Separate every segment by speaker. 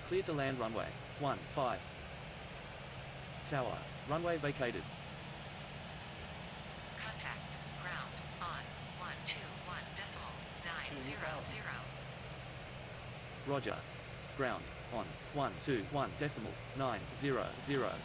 Speaker 1: Clear to land runway 15. Tower, runway vacated.
Speaker 2: Contact, ground, on, 121.900.
Speaker 1: Roger. Ground, on, 121.900.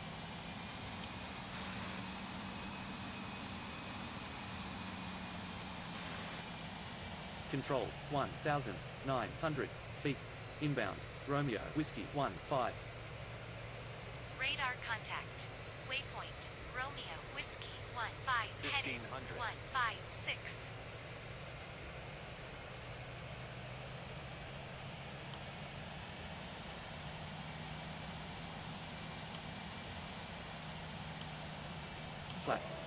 Speaker 1: Control, 1,900 feet. Inbound, Romeo Whiskey 15.
Speaker 3: Radar contact. Waypoint, Romeo Whiskey 15, heading
Speaker 4: 1500.
Speaker 3: 156.
Speaker 1: Flaps.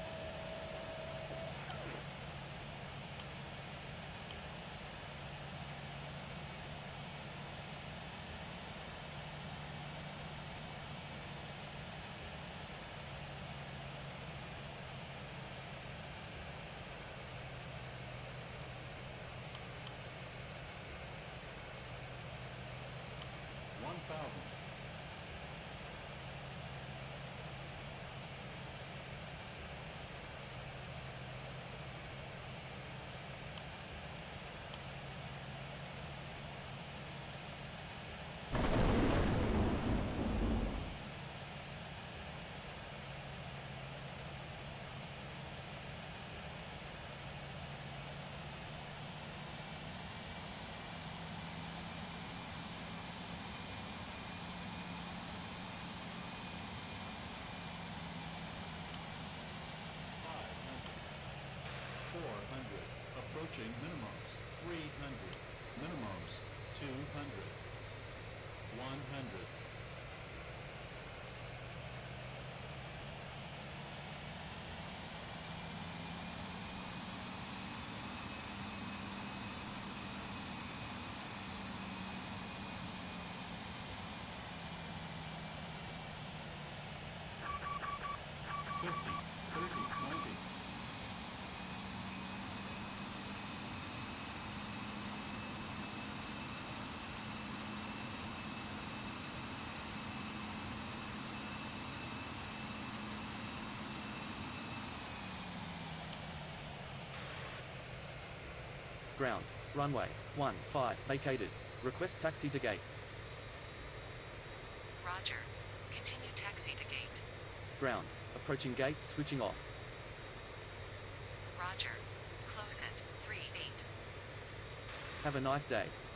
Speaker 5: Approaching minimums, 300. Minimums, 200. 100.
Speaker 1: Ground, runway 15 vacated. Request taxi to gate.
Speaker 2: Roger. Continue taxi to gate.
Speaker 1: Ground, approaching gate, switching off.
Speaker 2: Roger. Close at 38.
Speaker 1: Have a nice day.